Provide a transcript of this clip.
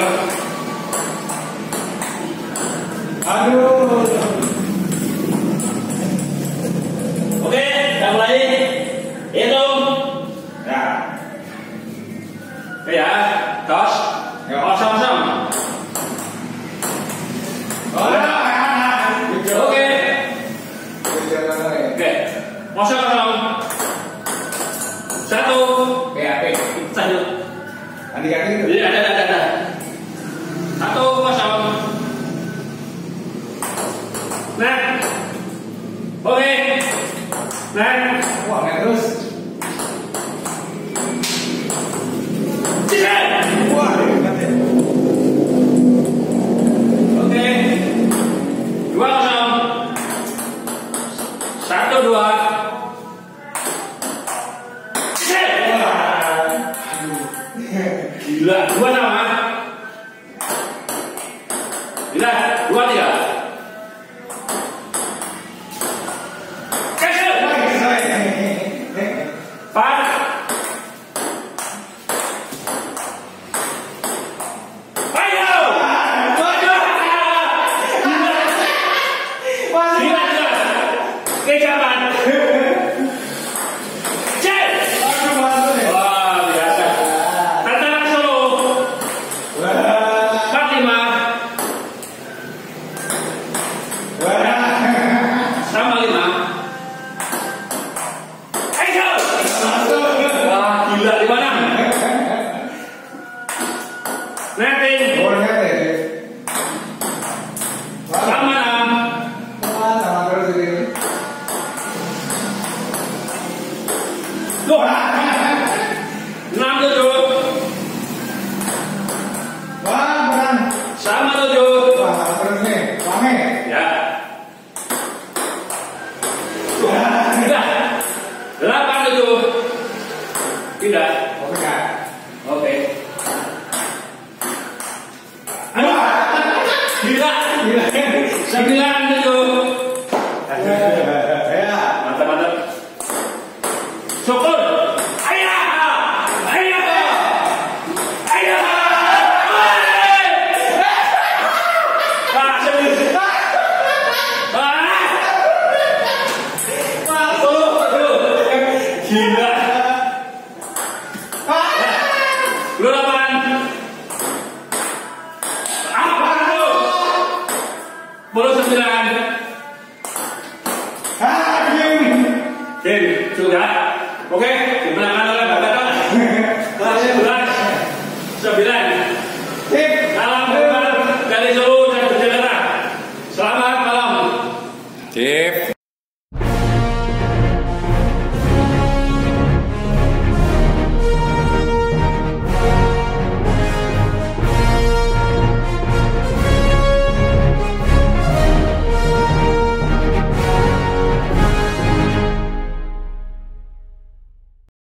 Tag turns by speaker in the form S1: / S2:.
S1: Aduh.
S2: Oke, kita mulai. Hitung. Ya. Oke ya, tos.
S1: Ya.
S2: Kosong-kosong. Oke. Oke. Kosong-kosong. Satu.
S1: PAP.
S2: Satu.
S1: Ganti-ganti itu.
S2: Jadi ada. Satu kosong. Nah. Oke. Nah.
S1: Wah, nggak terus. Wah, hebat ya.
S2: Oke. 2-0. 1-2. Gila, 2 sama. Gila, 2-3. Cancel. Pas. Ayo. Gila. Kejaman. Cek. Wah, biasa. Tantang Solo. 45. Sama 5. Ayo. Wah, gila di mana? Netting. Sama 6. Loh. 6-7. Sama 7. Ya. Tidak. 8-7. Tidak. Oke. Gila. 9-7. Mantap. Syukur. Ayo. Pak, serius. Gila. Lu 8. Apa lu? Baru 9.